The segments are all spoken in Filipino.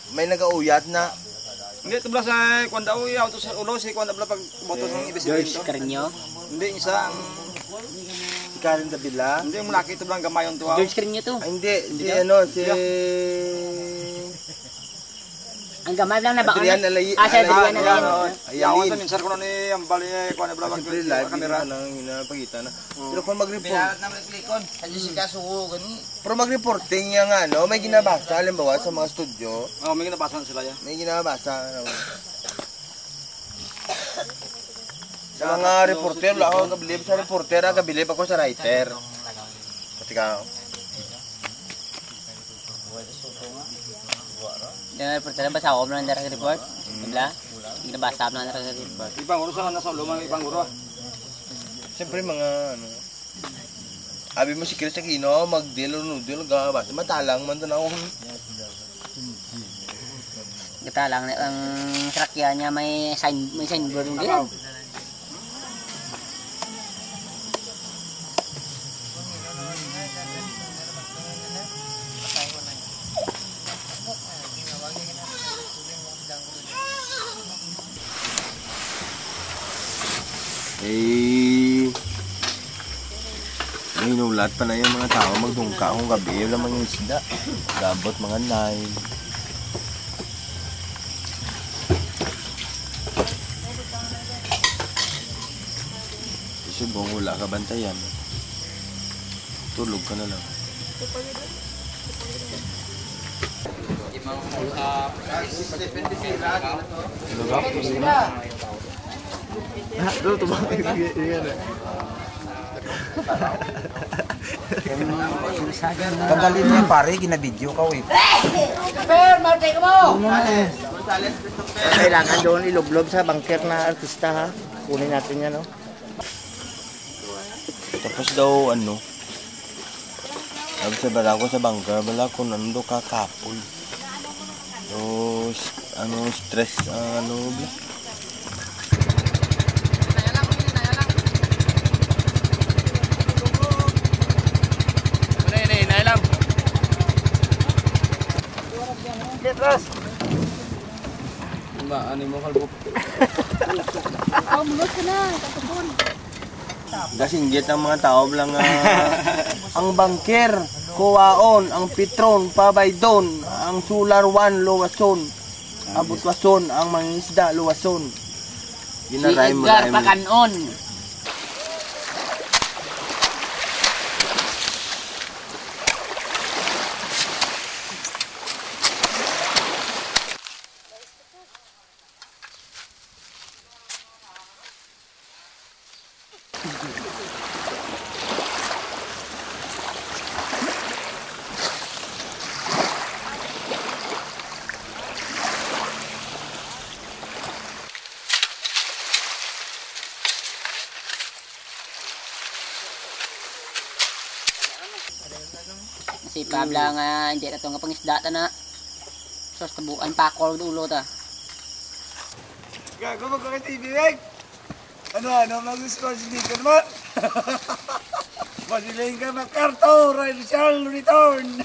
may nagauyat na. Hindi, ito bala sa kwanda uya, ito sa ulo, si kwanda bala pag boto ng ibisikin George to. Carino. Hindi, isa ang... Si Karen Davila. Hindi, yung malaki ito bala gamayon to. George Carino to. Ay, hindi, si Ang gamay lang na ba? Adrian Alay. Sa Adrian Alay. Ayaw ito, minsan ko na ni Ambal, kwanda bala pag Siyempre live, kamera. hindi nang hinapagita na. Pero kung mag-report, pero mag-reporting yung ano, may ginabasa, halimbawa sa mga studio, Oo, may ginabasan sila yan. may ginabasa. Sa mga reporter, wala ako kabilib sa reporter, kabilib ako sa writer. Kasi ka, Yung reporter ba sa ako lang nang report? Wala. Ginabasa mo lang nang report. Ibang guro sa nasa ulo, mga ibang guro. siyempre mga ano, abi mo si Chris Aquino, mag-deal o nudil, gabasa, matalang man doon ako. Kita lang ang trakya niya may signboard din. May inulat pa na yung mga tao magdungka kung gabi lang mga isda. Gabot mga 9. Subong wala ka bantayan. Tulog ka na lang. Tanggalin niya pare, ginabidyo ka eh. Kailangan doon ilublob sa bangker na artista ha. Kunin natin yan no. Tapos daw ano, sabi sa bala ko sa bangka, bala ko nando kakapul. Tapos ano, stress, ano bla. Petras! Ano mo kalbok? Mulot ka na, tatapon. Gasinggit ang mga tao lang ang bangker, kuwaon, ang pitron, pabaydon, ang solar 1, luwason, abutwason, ang mangisda, luwason. Si Edgar Pakanon. Si Pabla nga hindi na ito nga pangisda ta na. Sos kabukan pakol dulo ta. Gago mo ka kay TV, Meg! Ano, mag-score si Nico naman? Masiling ka MacArthur, I shall return!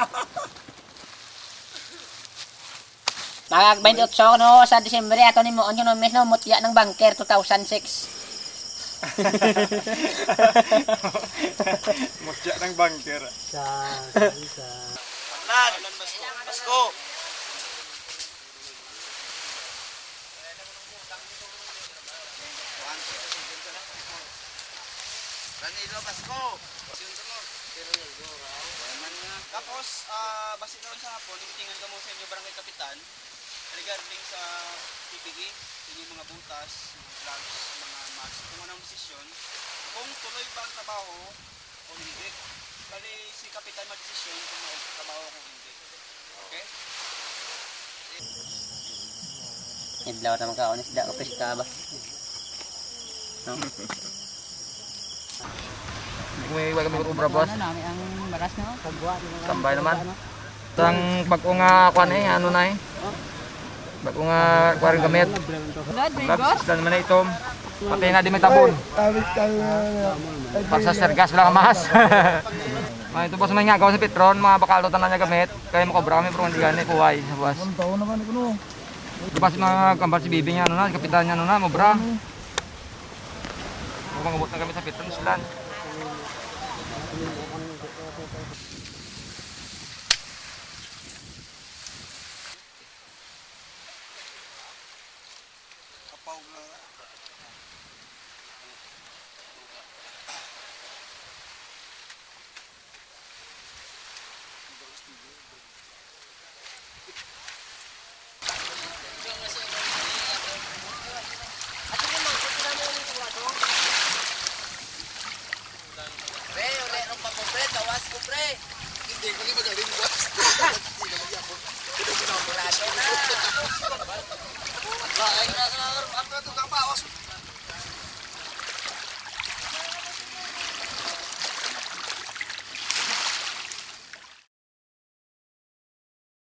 Magag 28 no sa Disyembre ato ni mo onyo no mes no mutya ng bangker 2006. Mutya ng bangker. Basko! Danilo Basko! Tapos, basi naman sa hapon, itingan ka mo sa inyo barangay kapitan regarding sa PPE, inyong mga butas, mga gloves, mga mask, kung anong desisyon, kung tuloy ba ang trabaho o hindi. Bali si kapitan mag-desisyon kung trabaho o hindi. Okay? Idlaw ta magkaon isda ka pesta ba. No. May wag kami ubra boss. Nami ang baras no pagbuhat. Tambay naman. Tang bago nga kuan eh, ano na eh. Bago nga kuan gamit. Labs dan man ito. Pati na di may tabon. Para sa sergas lang mas. May ito boss may nga gawa sa Petron, mga bakalo tanan niya gamit. Kaya makobra may pero hindi gani kuway sa boss. Ang taon naman ikuno. Diba si mga kambal si Bibi niya ano na, si kapitan niya ano na, mobra. Kung mangabot na kami sa Petron sila.